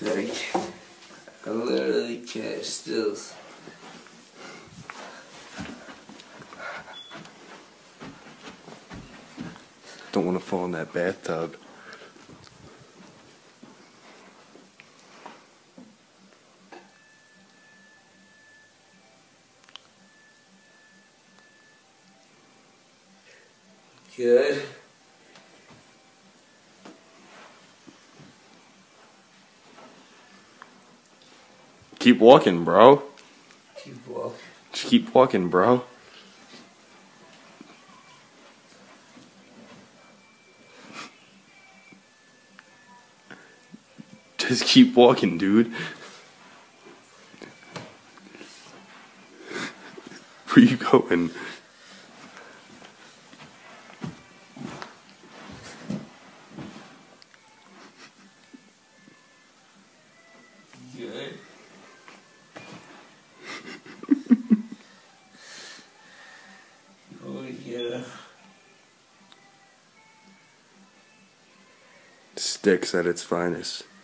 Like, I literally can't still. Don't want to fall in that bathtub. Good. Keep walking, bro. Keep walking. Just keep walking, bro. Just keep walking, dude. Where you going? Good. Oh yeah. Sticks at its finest.